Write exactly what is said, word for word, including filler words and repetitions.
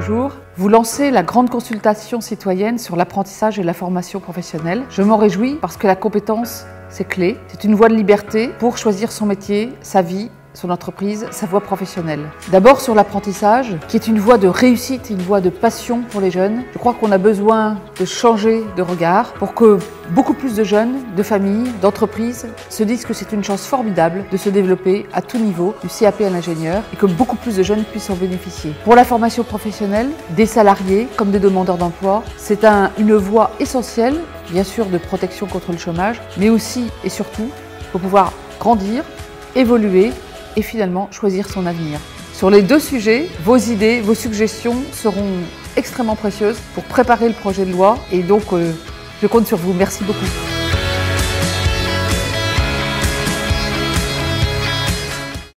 bonjour. Vous lancez la grande consultation citoyenne sur l'apprentissage et la formation professionnelle. Je m'en réjouis parce que la compétence, c'est clé. C'est une voie de liberté pour choisir son métier, sa vie, son entreprise, sa voie professionnelle. D'abord sur l'apprentissage, qui est une voie de réussite, une voie de passion pour les jeunes. Je crois qu'on a besoin de changer de regard pour que beaucoup plus de jeunes, de familles, d'entreprises se disent que c'est une chance formidable de se développer à tout niveau, du C A P à l'ingénieur, et que beaucoup plus de jeunes puissent en bénéficier. Pour la formation professionnelle, des salariés comme des demandeurs d'emploi, c'est un, une voie essentielle, bien sûr de protection contre le chômage, mais aussi et surtout pour pouvoir grandir, évoluer et finalement choisir son avenir. Sur les deux sujets, vos idées, vos suggestions seront extrêmement précieuses pour préparer le projet de loi et donc euh, je compte sur vous. Merci beaucoup.